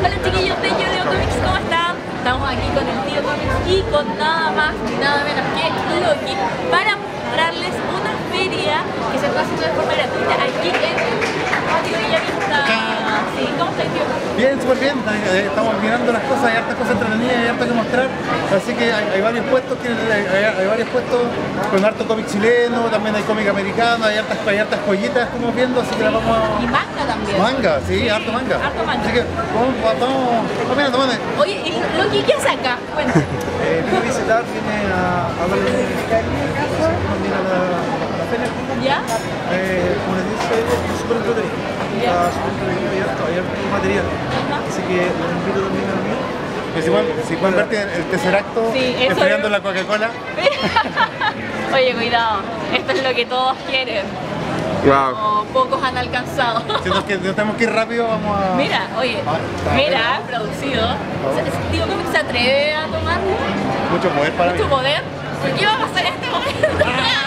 Hola chiquillos de Yo Leo Comics, ¿cómo están? Estamos aquí con el tío Comics y con nada más ni nada menos que Loki para mostrarles una feria que se está haciendo de forma gratuita aquí en Patio Bellavista. Sí, ¿cómo está el tío? Bien, súper bien. Estamos mirando las cosas, hay hartas cosas entretenidas, hay hartas que mostrar. Así que hay varios puestos, hay varios puestos con harto cómic chileno, también hay cómic americano, hay hartas joyitas, estamos viendo, así que las vamos a... Y manga también. Manga, sí, harto manga. Harto manga. Así que vamos mirando, vamos. Oye, ¿y Loki qué hace acá? Bueno. Vine a visitar, vine a verlo en el también a la feria. ¿Ya? Como les dice, es súper entretenido. Está súper entretenido y harto material. Así que los invito también a mí. Si pueden verte el tercer acto, Sí, eso enfriando es. la Coca-Cola. Oye, cuidado, esto es lo que todos quieren. Wow. Como pocos han alcanzado. Si nos tenemos que ir rápido, vamos a... Mira, oye, mira, producido. Tío, ¿cómo se atreve a tomar Mucho poder para mí. mucho poder? ¿Por qué vamos a hacer este momento?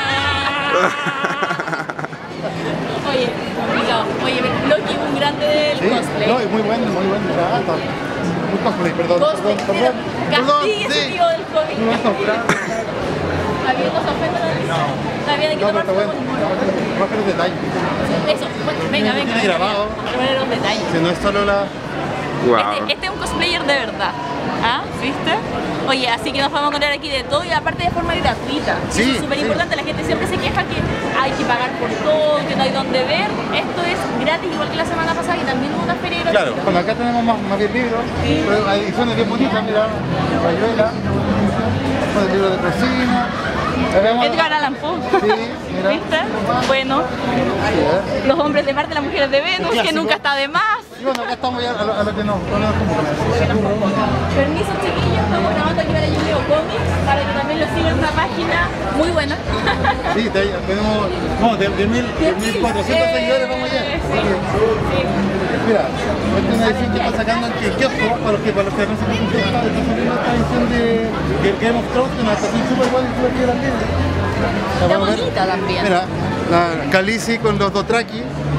Oye, cuidado. Oye, Loki, un grande del Sí, cosplay. no, y muy bueno trabajo. Muy cosplay, perdón. Cosplay, mira, castigue ese sí. tío del cómic. ¿Está bien? ¿No se ofende la risa? Está bien, hay que No, tomar pero está bueno. Baja los detalles. eso. Bueno, venga, venga. Tiene grabado. Poner los detalles. Si no es solo la... Wow. Este es un cosplayer de verdad. ¿Ah? ¿Viste? Oye, así que nos vamos a encontrar aquí de todo y aparte de forma gratuita. Sí, Eso es súper sí. importante. La gente siempre se queja que hay que pagar por todo, que no hay donde ver. Esto es gratis, igual que la semana pasada y también hubo una feria gratuita. Claro, bueno, acá tenemos más bien libros, pero hay ediciones bien bonitas, mira, Rayuela, el libro de cocina. Edgar Allan Poe. Sí, mira. ¿Viste? Bueno, Sí, los hombres de Marte, las mujeres de Venus, que clásico. nunca está de más. Y bueno, acá estamos ya a lo que nos convocan. Permiso chiquillos, estamos grabando aquí para Yo Leo Comics, para que también lo sigan en una página muy buena. Sí, tenemos, no, de 1.400 seguidores vamos allá. Sí. Mira, esta es una edición que está sacando en el kiosco, para los que no se conocen, está saliendo esta edición de Game of Thrones, que nos está haciendo súper igual y súper bien la tienda. Está bonita también. Mira, la Khaleesi con los Dothraki.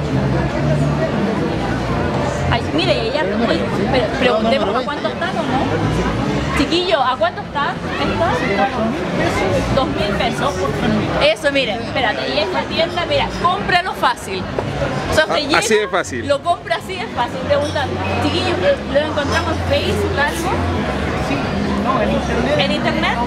Ay, mire, y ella, oye, pero preguntemos a cuánto están o no. Chiquillo, ¿a cuánto está esta? 2.000 pesos. Eso, mire, espérate, y esta tienda, mira, cómpralo fácil. O sea, usted llega, Así de fácil. Lo compra así de fácil. Preguntan, chiquillo, ¿lo encontramos en Facebook algo? No, en internet. ¿En internet?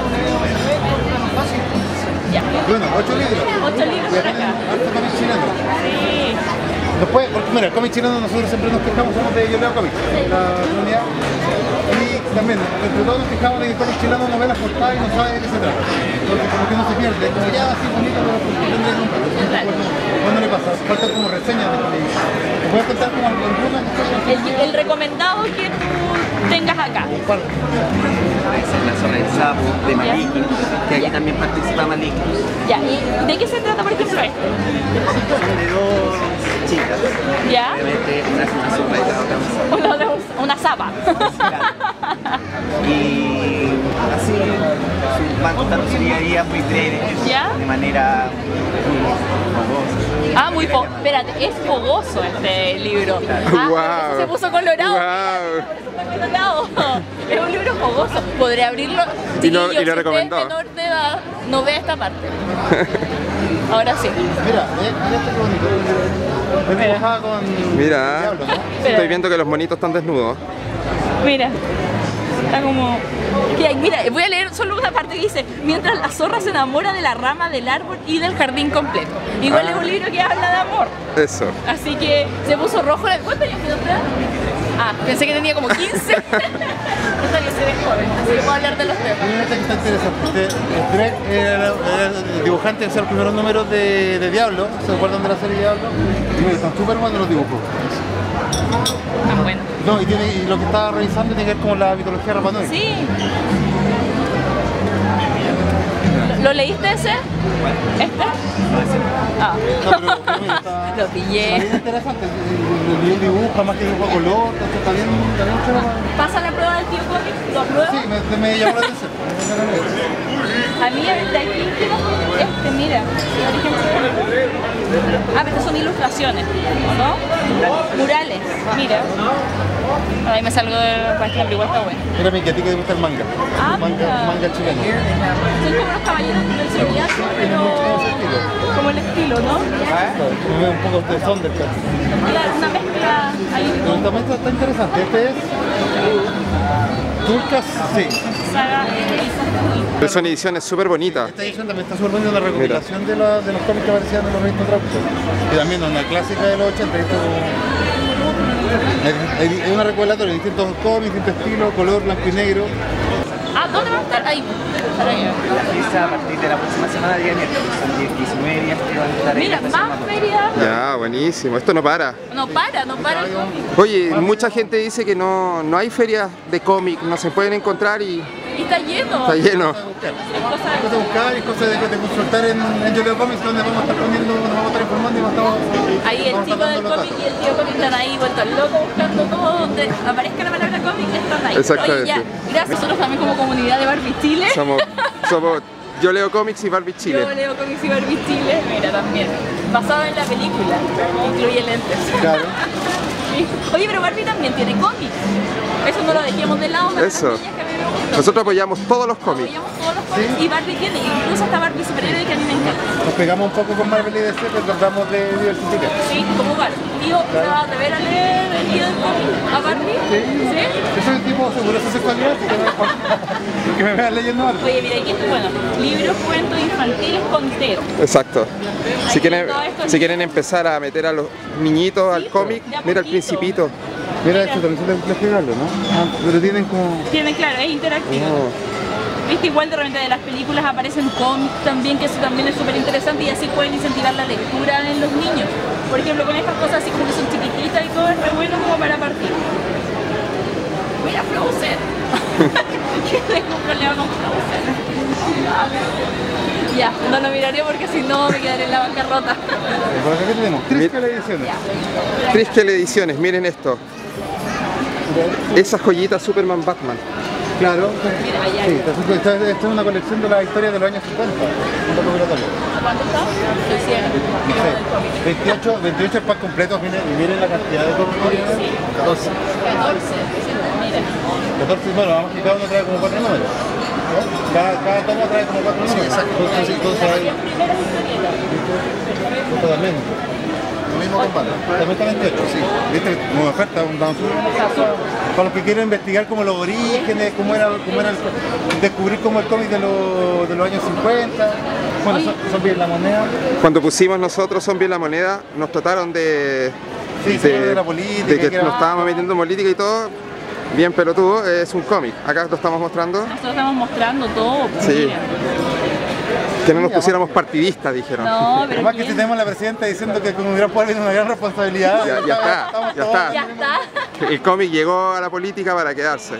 Ya. Bueno, 8 libros. 8 libros por acá. Harto cómic chileno. Sí. Después, porque mira, el cómic chileno nosotros siempre nos quejamos, somos de Yo Leo Comics, la comunidad. Y también, entre todos nos quejamos de que el cómic chileno no ve las portadas y no sabe de qué se trata. Porque como que no se pierde, como ya así bonito, pero ¿por qué tendría que comprar? Cuando le pasa, faltan como reseñas de cómics. ¿Te puedes contar como algunas historias? El recomendado que tú tengas acá. ¿Cuál? Esa es la zona del sapo de Maliki, que aquí también participa Maliki. Ya, ¿y de qué se trata, por ejemplo, esto? Son de dos chicas, ¿Ya? obviamente una es una zorra y la otra un sapo. Una zapa. Y así su banda sería día muy breve, ¿Ya? de manera muy fogosa. Ah, muy espérate, es fogoso este libro. Ah, Guau. se puso colorado. Guau. Por eso está colorado. Es un libro fogoso. Podré abrirlo. Y lo Chiquillos, si usted recomendó. es menor de edad, no vea esta parte. Ahora sí. Mira, mira este bonito. Es dibujada con Mira, diablo, ¿no? estoy viendo que los monitos están desnudos. Mira. Está como... Mira, voy a leer solo una parte que dice: mientras la zorra se enamora de la rama del árbol y del jardín completo. Igual es un libro que habla de amor. Eso. Así que se puso rojo. ¿Cuántos años tiene usted? Ah, pensé que tenía como 15. Esta que se ve joven, así que puedo hablar de los temas. Mira este que está interesante. Drake era el dibujante de los primeros números de Diablo. ¿Se acuerdan de la serie Diablo? Y mira, están súper buenos los dibujos. Tan bueno. No, y lo que estaba revisando tiene que ver con la mitología Rapa Nui. Sí. ¿Lo leíste ese? ¿Este? Ah. No, pero mira, está... Lo pillé. Está bien interesante. El dibujo, más que dibujo a color, entonces está bien chévere. ¿Pasa la prueba del tío cómic? ¿Lo aprueba? Sí, me llamó la atención. A mí de aquí quiero mira, por ejemplo. Ah, pero son ilustraciones, ¿o no? Murales, mira. Ahí me salgo de página, pero igual está bueno. Mira, Miki, a ti que te gusta el manga. Ah, Manga chileno. Son como los caballeros del zodiaco, pero como el estilo, ¿no? Me veo un poco de Thundercat. Claro, una mezcla ahí. Pero también está interesante. Este es Turcas, sí. Saga Pero son ediciones súper bonitas. Esta edición también está súper bonita, una recopilación de los cómics que aparecían en los revistas Trauco. Y también una clásica de los 80. Hay una recopilatoria de distintos cómics, distintos estilos, color, blanco y negro. Ah, ¿dónde va a estar? Ahí. Quizá a partir de la próxima semana, día miércoles, son 19 días que van a estar Mira, más ferias. Ya, buenísimo. Esto no para. No para el cómic. Oye, mucha gente dice que no hay ferias de cómic, no se pueden encontrar y Y está lleno. está lleno. Cosas de buscar y cosas de consultar en Yo Leo Comics, donde vamos a estar poniendo, nos vamos a estar informando y vamos a estar. Ahí el chico del cómic y el tío cómic están ahí vueltos locos buscando todo donde aparezca la palabra cómic, están ahí. Exactamente. Oye, ya, gracias. Nosotros también como comunidad de Barbie Chile. Somos Yo Leo Comics y Barbie Chile. Yo leo cómics y Barbie Chile, mira también. Basado en la película, incluye lentes. Claro. Sí. Oye, pero Barbie también tiene cómics. Eso no lo dejemos de lado. Eso. Nosotros apoyamos todos los cómics. Apoyamos todos los cómics y Barbie tiene, incluso hasta Barbie superhéroe que a mí me encanta. Nos pegamos un poco con Marvel y DC, pero tratamos de diversificar. Sí, como Barbie. Tío, ¿vas a ver a leer el tío del cómic a Barbie? ¿Sí? Yo soy un tipo seguro de su sexualidad, así que no me importa que me vean leyendo algo. Oye, mira, aquí está bueno. Libros, cuentos infantiles con Teo. Exacto. Si quieren, todo esto. si quieren empezar a meter a los niñitos al cómic, de a mira el poquito. Principito. Mira, esto también se puede pegarlo, ¿no? Ah, pero tienen como... Tiene, claro, es interactivo. Oh. Viste, igual de repente de las películas aparecen cómics también, que eso también es súper interesante y así pueden incentivar la lectura en los niños. Por ejemplo, con estas cosas así como que son chiquititas y todo, es re bueno como para partir. Mira Frozen. Tengo un problema con Frozen. Ya, no lo miraré porque si no me quedaré en la bancarrota. Por acá que tenemos, Triskel Ediciones. Triskel Ediciones, miren esto. Esas joyitas Superman Batman. Claro. Mira, allá. Sí, esta es una colección de la historia de los años 50. Un recopilatorio. ¿Cuánto está? Lo hicieron. No sé, 28 packs completos, miren la cantidad de cómics. 14. 14. Mira. 14, bueno, vamos que cada uno trae como 4 números. Cada tomo trae como 4 números. Entonces hay... Primeras historietas. Totalmente. Lo mismo con Batman. También está 28, sí. ¿Viste? Como oferta, un download. Para los que quieren investigar como los orígenes, cómo era descubrir como el cómic de los años 50. Bueno, son bien la moneda. Cuando pusimos nosotros Zombie en la moneda, nos trataron de de la política. de que que era- nos estábamos metiendo en política y todo. Bien pelotudo, es un cómic. Acá lo estamos mostrando. Nosotros estamos mostrando todo. Pues, Sí. mira. Que no nos pusiéramos partidistas, dijeron. No, pero Además que si ¿quién? tenemos a la presidenta diciendo que con un gran poder viene una gran responsabilidad. Ya está, estamos ya todos- está. Ya está. El cómic llegó a la política para quedarse.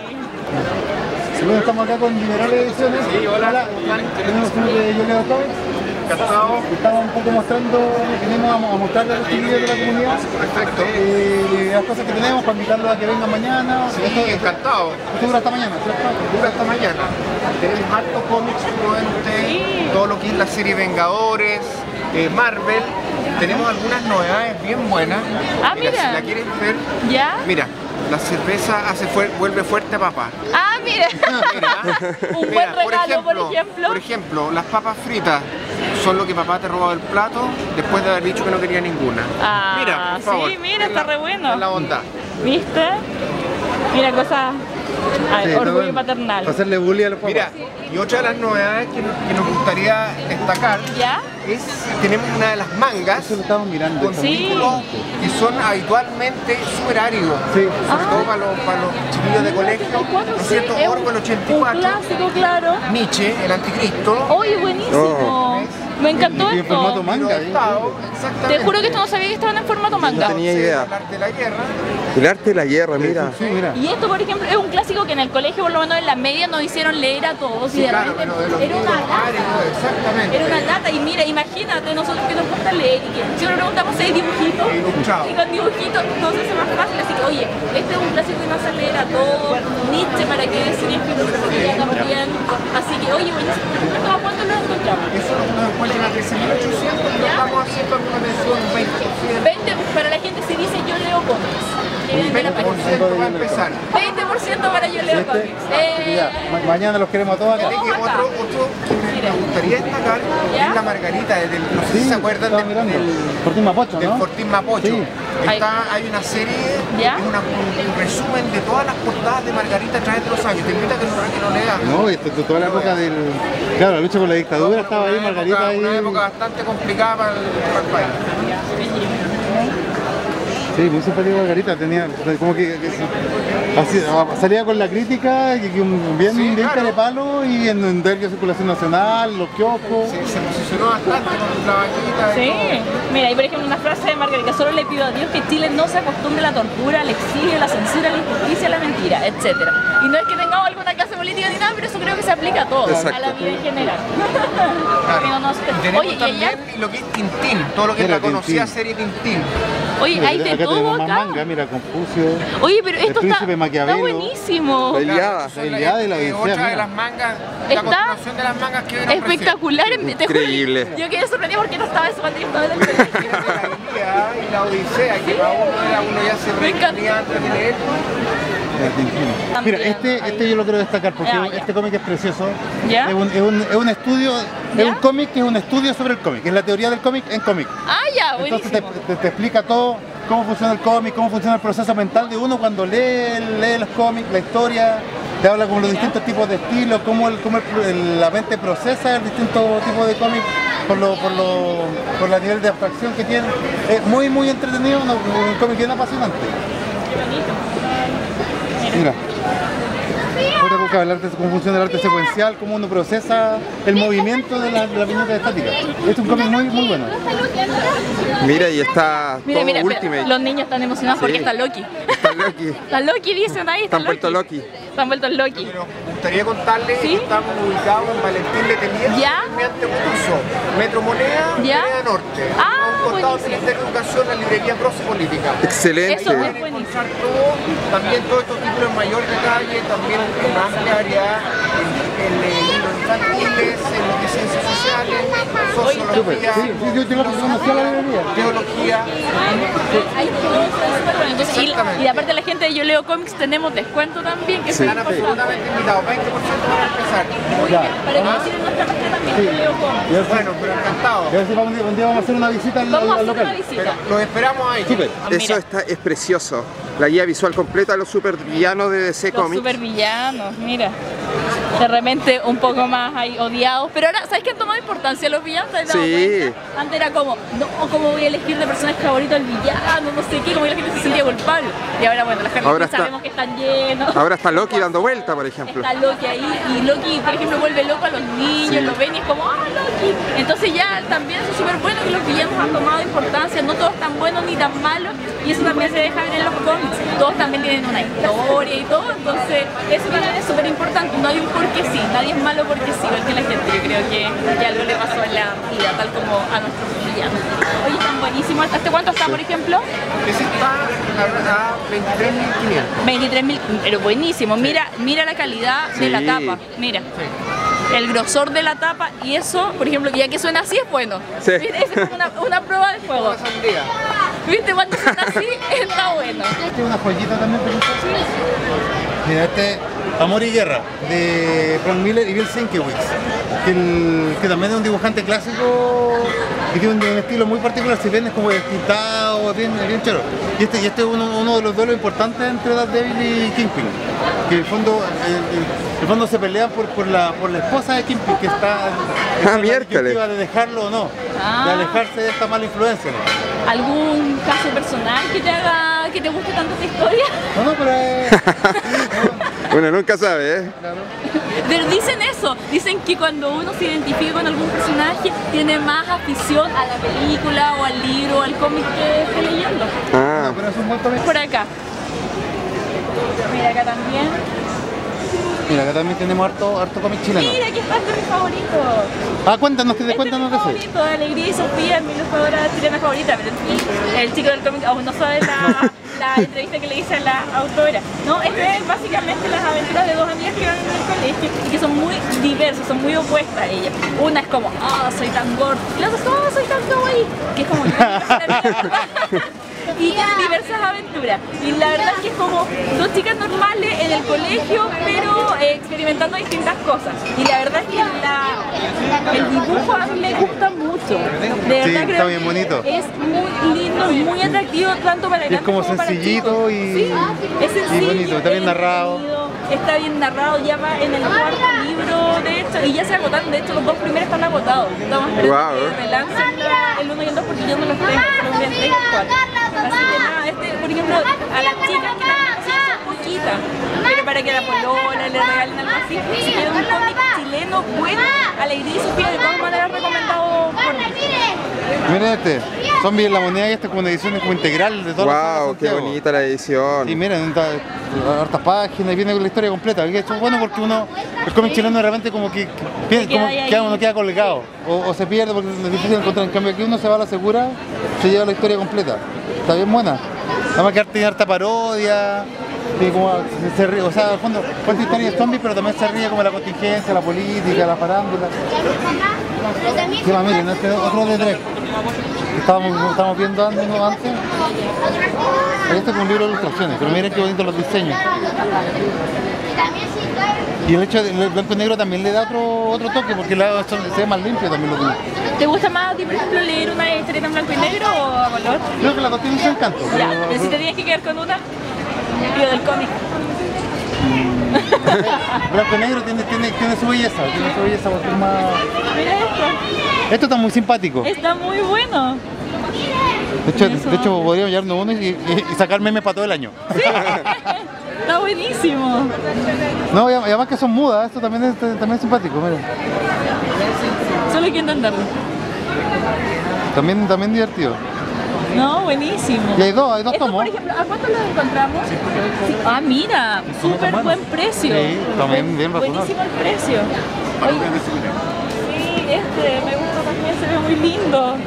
Bueno, estamos acá con Liberales Ediciones. Sí, hola. Tenemos uno de Yo Leo Comics. Estamos un poco mostrando, venimos a mostrarle a los chiquillos de la comunidad. Perfecto. Las cosas que tenemos para invitarlos a que vengan mañana. Sí, encantado. Esto dura hasta mañana, ¿cierto? Dura hasta mañana. Tenemos hartos cómics, como ven ustedes, todo lo que es la serie Vengadores, Marvel. Tenemos algunas novedades bien buenas. Ah, mira. Si la quieren ver, ¿Ya? mira, la cerveza vuelve fuerte a papá. Ah, mira. Mira, Un mira, buen regalo, por ejemplo, las papas fritas son lo que papá te robó del plato después de haber dicho que no quería ninguna. Ah, Mira, por favor. sí, mira, está re bueno. Es la bondad. ¿Viste? Mira, cosas... A ver, Sí, orgullo todo- paternal. Para hacerle bully a los papás. Mira, y otra de las novedades que nos gustaría destacar ¿Ya? es tenemos una de las mangas Eso lo estamos mirando. con Sí. títulos que son habitualmente súper áridos, Sí. sobre todo para los chiquillos de colegio, ¿no es cierto? Es Orwell un 84, clásico, claro. Nietzsche, el anticristo, Oye, buenísimo. Me encantó Y en formato esto. manga. Te juro que esto no sabía que estaban en formato manga. No tenía idea. El arte de la guerra. El arte de la guerra, mira. Sí, mira. Y esto, por ejemplo, es un clásico que en el colegio, por lo menos en la media, nos hicieron leer a todos. Y Sí, de claro, repente pero de los era una libros lata. varios, exactamente. Era una lata. Y mira, imagínate, nosotros que nos gusta leer y que si nos preguntamos si hay dibujitos. Ilustrado. Y con dibujitos nos hace más fácil. Así que, oye, este es un clásico que nos hace leer a todos. Nietzsche para que cinéfilos también. Así que, oye, buenísimo. ¿A cuánto lo encontramos? Eso nos encuentran a 13.800, pero estamos haciendo alguna mención 20%. para la gente si dice yo leo cómics. Que Un ven de la página. 20% va a empezar. 20% para yo leo cómics. Ya, mañana los queremos a todos acá. Fíjate que otro que me gustaría destacar ¿Ya? es la Margarita, no sé si se acuerdan estaba mirando. del Fortín Mapocho, del ¿no? Fortín Mapocho. Sí. Hay una serie, ¿Ya? es un resumen de todas las portadas de Margarita a través de los años. Te invito a que lo leas. No, esto es toda la época del... Claro, la lucha con la dictadura estaba ahí, Margarita ahí... Una época bastante complicada para el país. Sí, muy simpático Margarita, tenía como que así, salía con la crítica, que bien, Sí, bien claro. carepalo y en diario de circulación nacional, los kioscos. Se posicionó bastante con la vaquita y Sí, todo. mira, y por ejemplo una frase de Margarita: solo le pido a Dios que Chile no se acostumbre a la tortura, al exilio, la censura, la injusticia, la mentira, etc. Y no es que tengamos alguna clase política ni nada, pero eso creo que se aplica a todo, Exacto. a la vida en general. Pero no sé. Y tenemos Oye, y allá, también lo que es Tintín, todo lo que es Mira, la conocida Tintín. serie Tintín. oye, hay de Acá todo tenemos más acá. manga, mira, Confucio. Oye, pero esto El está Príncipe Maquiavelo. buenísimo. La Ilíada. Son La Ilíada y la Odisea, otra de mira. las mangas, Está la continuación de las mangas que ven Espectacular, te juro, Increíble. yo quedé sorprendida porque no estaba eso cuando yo estaba en el colegio. La Ilíada y la Odisea, que para uno ya se Me encanta. reunía antes de leer. Mira, este yo lo quiero destacar porque Ah, ya. este cómic es precioso. ¿Ya? Es un estudio, ¿Ya? es un cómic que es un estudio sobre el cómic, es la teoría del cómic en cómic. Ah, ya, Entonces buenísimo. te explica todo, cómo funciona el cómic, cómo funciona el proceso mental de uno cuando lee los cómics, la historia, te habla como los distintos tipos de estilos, cómo la mente procesa el distinto tipo de cómics por la nivel de abstracción que tiene. Es muy entretenido, un cómic bien apasionante. Qué bonito. Mira. Otra cosa, el arte, cómo funciona el arte secuencial, cómo uno procesa el movimiento de la viñeta estática. Es un cómic muy bueno. Mira, y está Mira, todo mira, Ultimate. los niños están emocionados porque Sí. está Loki. Está Loki. Está Loki, dicen ahí. Están vueltos Loki. Están vueltos Loki. Pero me gustaría contarles ¿Sí? que estamos ubicados en Valentín Letelier, ¿Ya? mediante Curso, Metro Moneda, ¿Ya? Moneda Norte. Ah, A un costado del buenísimo. Ministerio de Educación, la librería Proce Política. Excelente. Eso es Pueden buenísimo. encontrar todo, también todos estos títulos en mayor detalle, también en una amplia variedad, en libros infantiles, en lo que es ciencias sociales, sociología, Sí, yo lo conocí a la librería. teología. Hay todo, está súper bueno. Entonces, Exactamente. y aparte de la gente de Yo Leo Comics tenemos descuento también, que Sí. es muy Están importante. absolutamente invitados, 20% para empezar. Muy Ya. bien. Para que nos sigan nuestra página también, Yo Leo Comics. Y a ver si- Bueno, pero encantado. y a ver si un día vamos a hacer una visita al Vamos a hacer local. una visita. Pero los esperamos ahí. Súper. Eso es precioso. La guía visual completa de los supervillanos de DC Los Comics. supervillanos, mira. De repente un poco más ahí odiados. Pero ahora, ¿sabes qué han tomado importancia los villanos? ¿Te has dado Sí. cuenta? Antes era como, no, ¿cómo voy a elegir de personaje favorito al villano? No sé qué, como que la gente se sentía culpable. Y ahora, bueno, las Ahora carreras está- sabemos que están llenos. Ahora está Loki dando vuelta, por ejemplo. Está Loki ahí y Loki, por ejemplo, vuelve loco a los niños, lo ven y es como, ¡ah, Loki! Entonces ya también es súper bueno que los villanos han tomado importancia, no todos tan buenos ni tan malos, y eso también se deja ver en los cómics. Todos también tienen una historia y todo, entonces eso también es súper importante. No hay un porque sí, nadie es malo porque sí, igual que la gente. Yo creo que algo le pasó en la vida, tal como a nuestros villanos. Oye, están buenísimos. ¿Hasta cuánto está, por ejemplo? Ese está a 23.500. 23.000, pero buenísimo. Mira la calidad de la Sí. tapa, mira. El grosor de la tapa y eso, por ejemplo, ya que suena así es bueno. Sí. Mira, esa es una prueba de fuego. Una sandía. ¿Viste? Cuando suena así está bueno. Este es una joyita también, mira, este Amor y Guerra de Frank Miller y Bill Sienkiewicz, que también es un dibujante clásico y tiene un estilo muy particular, si bien es como despintado, bien chero. Y este es uno de los duelos importantes entre Daredevil y Kingpin, que en el fondo se pelean por la esposa de Kingpin, que está en la miércoles. disyuntiva de dejarlo o no, de alejarse de esta mala influencia, ¿no? ¿Algún caso personal que te guste tanto esta historia? No, pero Uno nunca sabe, ¿eh? Pero dicen eso, dicen que cuando uno se identifica con algún personaje tiene más afición a la película o al libro o al cómic que esté leyendo. Ah, pero es un buen cómic. Por acá. Mira acá también. Mira, acá también tenemos harto cómic chileno. Mira, aquí está mi favorito. Ah, cuéntanos, Este cuéntanos es de mi eso. favorito, Alegría y Sofía, mi ilustradora chilena favorita, pero el chico del cómic aún no sabe la la entrevista que le hice a la autora. No, este es básicamente las aventuras de dos amigas que van en el colegio y que son muy diversas, son muy opuestas a ellas. Una es como, soy tan gorda, y la otra es, soy tan kawaii, que es como, y tienen diversas aventuras. Y la verdad es que es como dos chicas normales en el colegio, pero experimentando distintas cosas. Y la verdad es que el dibujo a mí me gusta mucho. De verdad, Sí, está bien bonito. Es muy lindo, muy atractivo tanto para grandes Es como para sencillito chicos. y, Sí, es sencillo, y bonito, está bien es narrado. entretenido, está bien narrado, ya va en el cuarto libro, de hecho, y ya se agotaron, de hecho los dos primeros están agotados. Estamos esperando que relancen el 1 y el 2 porque yo no los tengo, solo el 3 y el 4. Así que nada, por ejemplo, a las chicas que también son poquitas, pero para que a la polola le regalen algo así, si quieren un cómic chileno bueno, Alegría y Sofía de todas maneras recomendado por mí. Miren este, Zombie en la moneda, y este es como una edición como integral de todas las sagas de Wow, qué Santiago. bonita la edición. Y miren, hartas páginas y viene con la historia completa. Y esto es bueno porque el cómic chileno de repente como que uno queda colgado o se pierde porque es difícil encontrar. En cambio aquí uno se va a la segura, se lleva la historia completa. Está bien buena. Además que tiene harta parodia. Y como se ríe, o sea, al fondo cuenta historia de zombies, pero también se ríe como la contingencia, la política, la farándula. ¿Qué más? Miren, este otro de Drake. Estábamos viendo antes. Este es un libro de ilustraciones, pero miren qué bonitos los diseños. Y el hecho del blanco y negro también le da otro toque, porque se ve más limpio también lo que. ¿Te gusta más a ti, por ejemplo, leer una historieta en blanco y negro o a color? Creo que las dos tienen su encanto. Ya, pero si te tienes que quedar con una, yo del cómic. Blanco y negro tiene su belleza, porque es más. Mira esto. Esto está muy simpático. Está muy bueno. De hecho podríamos llevarnos uno y sacar memes para todo el año. Sí. Está buenísimo. No, y además que son mudas, esto también es simpático, miren. Solo hay que intentarlo. También divertido. No, buenísimo. Y hay dos Esto, tomos. por ejemplo, ¿a cuánto lo encontramos? Sí. Ah, mira, súper buen precio. Sí, también bien razonable. Buenísimo el precio. Oye, sí, me gusta también, se ve muy lindo.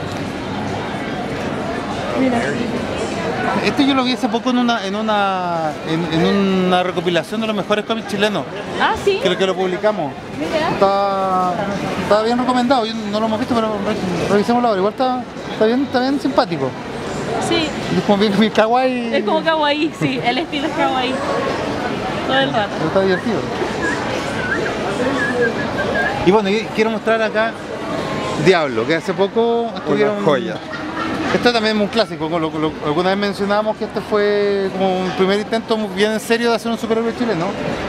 Mira. Este yo lo vi hace poco en una recopilación de los mejores cómics chilenos. Ah, sí. Que lo publicamos. Mira. Está bien recomendado, yo no lo hemos visto, pero revisémoslo ahora. Igual está bien simpático. Sí. Es como bien kawaii. Es como kawaii, sí, el estilo es kawaii. Todo el rato. Pero está divertido. Y bueno, yo quiero mostrar acá Diablo, que hace poco estuvieron. Una joya. Esto también es un clásico, alguna vez mencionábamos que este fue como un primer intento bien en serio de hacer un superhéroe chileno.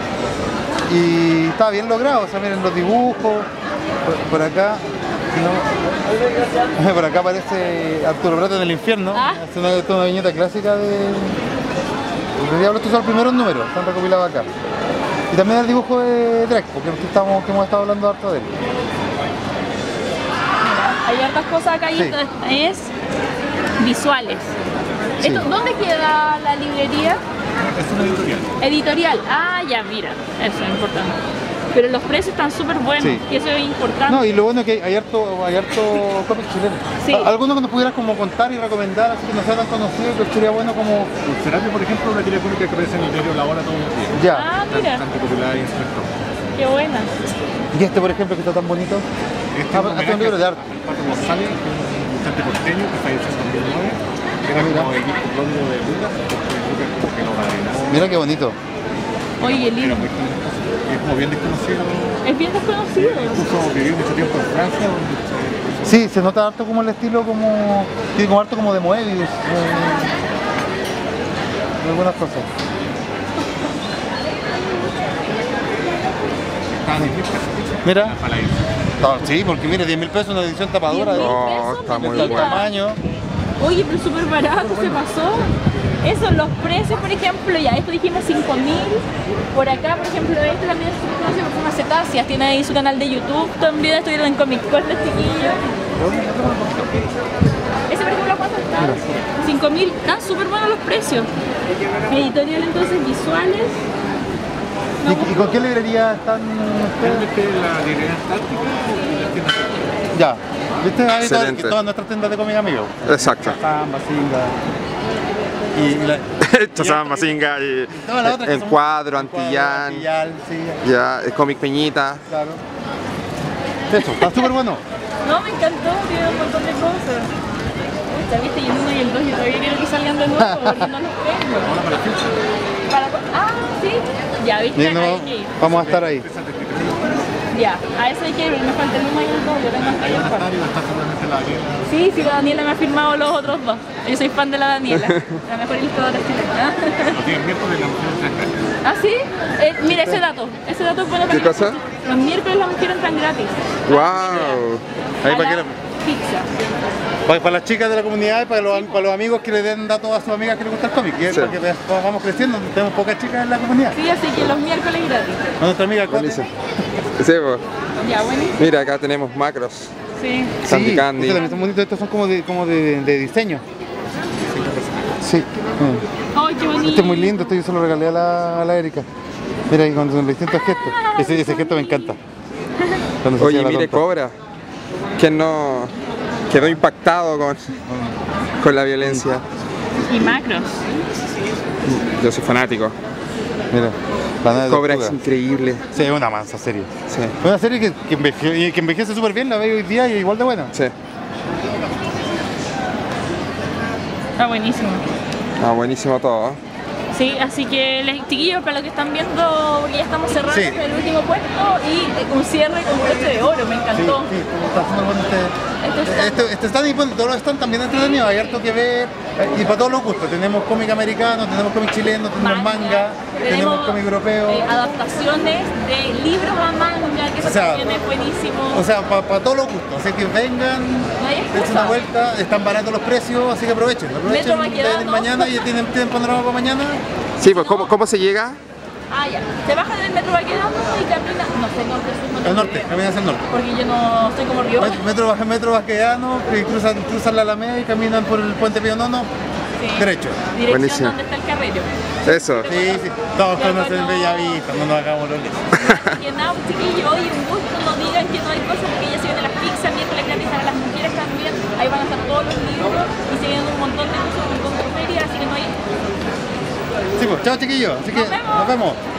Y estaba bien logrado, o sea, miren los dibujos, por acá, no, por acá aparece Arturo Prat en el infierno, es una viñeta clásica de Diablo. Estos son los primeros números, están recopilados acá. Y también el dibujo de Drake, porque que hemos estado hablando harto de él. Hay hartas cosas acá y Sí. esto es visuales. Sí. ¿Dónde queda la librería? Es una editorial. Editorial. Ah, ya, mira. Eso es importante. Pero los precios están súper buenos Sí. y eso es importante. No, y lo bueno es que hay harto cómic chileno. Sí. Alguno que nos pudieras como contar y recomendar, así que no sea tan conocido, pero sería bueno como. Serapio, por ejemplo, una tira cómica que aparece en el diario La Hora todos los días. Ya. Ah, mira. Tan popular y inspector. Qué buena. Y este, por ejemplo, que está tan bonito. Este Ah, este es un libro de arte. Pato González, que es un dibujante porteño que falleció en 2009. Era Mira. como equipo clónico de Lucas, porque Lucas como que lo padrinó. Mira qué bonito. Oye, Era lindo. muy talentoso. Y es como bien desconocido. Es bien desconocido. Incluso vivió mucho tiempo en Francia, donde Sí, se nota harto como el estilo como. Tiene como harto como de Moebius. De algunas cosas. estaba 10.000 pesos. Mira. Para la edición. No, sí, porque mire, 10.000 pesos una edición tapadora de 10.000 Oh, pesos, está muy del mira. bueno. tamaño. Oye, pero súper barato, se pasó. Eso, los precios, por ejemplo, ya esto dijimos 5.000. Por acá, por ejemplo, este también es súper conocido porque unas cetáceas. Tiene ahí su canal de YouTube también. Estuvieron en Comic Con los chiquillos. Ese, por ejemplo, ¿cuánto está? 5.000. Están súper buenos los precios. Editorial, entonces, visuales. ¿Y con qué librería están ustedes? Realmente la librería antártica y las tiendas de Ya. ¿Viste? Ahí Excelente. todas nuestras tiendas de cómic amigos. Exacto. Samba, Singa. Y Chazam Mazinga y todas las otras que son- Encuadro, Antillán, sí, ya, el cómic Peñita. claro. Eso, está súper bueno. No, me encantó, tiene un montón de cosas. Ya viste, y el 1 y el 2 yo todavía quiero que salgan de nuevo porque no los tengo. Ah, sí. Ya viste, Y no, hay que ir. vamos a estar ahí. Ya, a eso hay que ir, me falta el 1 y el 2, yo tengo hasta ahí el 4. Sí, sí, la Daniela me ha firmado los otros dos. Yo soy fan de la Daniela, la mejor ilustradora chilena. ¿Ah, sí? Mira, ese dato es bueno para ¿Qué cosa? Los miércoles las mujeres entran gratis. ¡Wow! Ahí A para que la pizza. para las chicas de la comunidad y para los amigos que le den datos a sus amigas que les gusta el cómic. Y es Sí. porque vamos creciendo, tenemos pocas chicas en la comunidad. Sí, así que los miércoles gratis. A nuestra amiga Cote. Buenísimo. Sí, pues. Ya, buenísimo. Mira, acá tenemos macros. Sí. Candy Candy. Estos también son bonitos, estos son como de diseño. Sí. ¡Ay, qué bonito! Este es muy lindo, esto yo se lo regalé a la Erika. Mira ahí con los distintos gestos. Ese gesto me encanta. Cuando se Oye, hacía la mire, tonta. Cobra. Que no quedó impactado con la violencia. Y macros. Yo soy fanático. Mira, la nave de Cobra es tortuga. increíble. Sí, es una mansa serie. Sí, Es una serie que envejece súper bien, la veo hoy día y es igual de buena. sí. Está buenísimo. Ah, buenísimo todo. Sí, así que chiquillos, para los que están viendo, porque ya estamos cerrando Sí. el último puesto y un cierre con broche de oro, me Sí, encantó. sí, está súper bueno este stand y bueno, todos los stands también entretenidos, hay harto que ver y para todos los gustos. Tenemos cómic americano, tenemos cómic chileno, tenemos manga, tenemos cómic europeo. Adaptaciones de libros a manga, que eso O sea, también es buenísimo. O sea, para todos los gustos, así que vengan, No hay excusa. dense una vuelta, están baratos los precios, así que aprovechen Metro Baquedano. de mañana y tienen panorama para mañana. Sí, pues ¿cómo se llega? Ah, ya. Se baja del metro Baquedano y camina, no sé, norte, sur, no Al tengo norte, idea. caminan hacia el norte. Porque yo no soy como Río. Metro Baquedano, que cruzan la Alameda y caminan por el puente Pío Nono, derecho. Dirección Buenísimo. donde está el carrero. Eso. Sí, todos conocen Bellavista, no nos hagamos los listos. Así que nada, chiquillos, hoy un gusto, no digan que no hay cosas porque ya se vienen las pizzas, miércoles gratis para las mujeres también, ahí van a estar todos los libros y se vienen un montón de cosas, un montón de ferias, así que no hay... Sí, pues, chao chiquillos, así que Nos vemos. nos vemos.